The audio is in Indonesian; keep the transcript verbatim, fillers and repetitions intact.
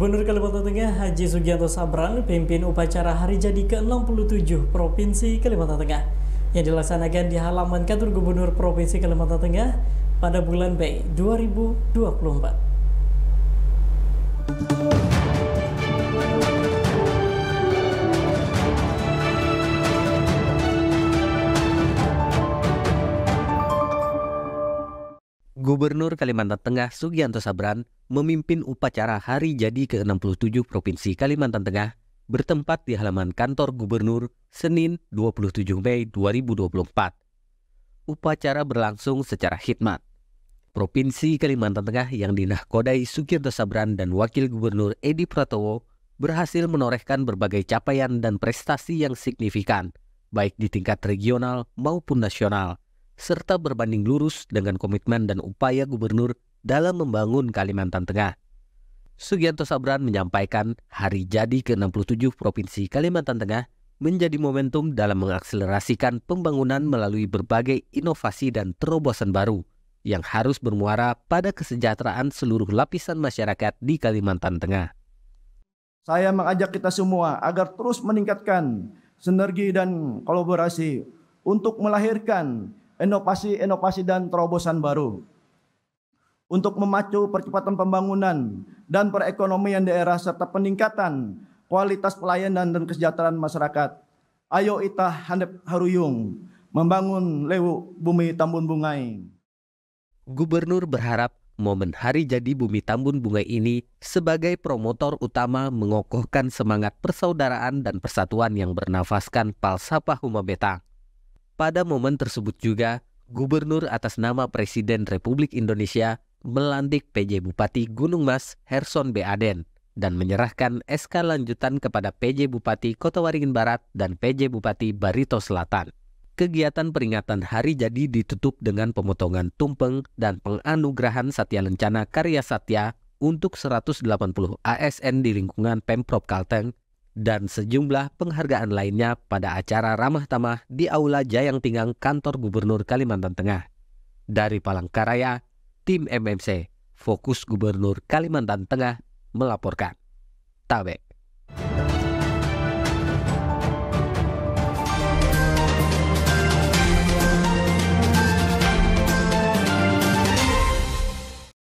Gubernur Kalimantan Tengah Haji Sugianto Sabran pimpin upacara hari jadi ke enam puluh tujuh Provinsi Kalimantan Tengah yang dilaksanakan di halaman kantor Gubernur Provinsi Kalimantan Tengah pada bulan Mei dua ribu dua puluh empat. Gubernur Kalimantan Tengah Sugianto Sabran memimpin upacara Hari Jadi ke enam puluh tujuh Provinsi Kalimantan Tengah bertempat di halaman kantor Gubernur Senin dua puluh tujuh Mei dua ribu dua puluh empat. Upacara berlangsung secara khidmat. Provinsi Kalimantan Tengah yang dinahkodai Sugianto Sabran dan Wakil Gubernur Edi Pratowo berhasil menorehkan berbagai capaian dan prestasi yang signifikan, baik di tingkat regional maupun nasional, serta berbanding lurus dengan komitmen dan upaya gubernur dalam membangun Kalimantan Tengah. Sugianto Sabran menyampaikan Hari Jadi ke enam puluh tujuh Provinsi Kalimantan Tengah menjadi momentum dalam mengakselerasikan pembangunan melalui berbagai inovasi dan terobosan baru yang harus bermuara pada kesejahteraan seluruh lapisan masyarakat di Kalimantan Tengah. Saya mengajak kita semua agar terus meningkatkan sinergi dan kolaborasi untuk melahirkan inovasi-inovasi dan terobosan baru untuk memacu percepatan pembangunan dan perekonomian daerah serta peningkatan kualitas pelayanan dan kesejahteraan masyarakat. Ayo kita handap haruyung membangun Lewu Bumi Tambun Bungai. Gubernur berharap momen Hari Jadi Bumi Tambun Bungai ini sebagai promotor utama mengokohkan semangat persaudaraan dan persatuan yang bernafaskan Palsapah Huma Betang. Pada momen tersebut juga, Gubernur atas nama Presiden Republik Indonesia melantik P J Bupati Gunung Mas Herson B. Aden dan menyerahkan S K lanjutan kepada P J Bupati Kota Waringin Barat dan P J Bupati Barito Selatan. Kegiatan peringatan Hari Jadi ditutup dengan pemotongan tumpeng dan penganugerahan Satya Lencana Karya Satya untuk seratus delapan puluh A S N di lingkungan Pemprov Kalteng dan sejumlah penghargaan lainnya pada acara ramah tamah di Aula Jayang Tinggang Kantor Gubernur Kalimantan Tengah. Dari Palangkaraya, tim M M C, Fokus Gubernur Kalimantan Tengah melaporkan. Tabe.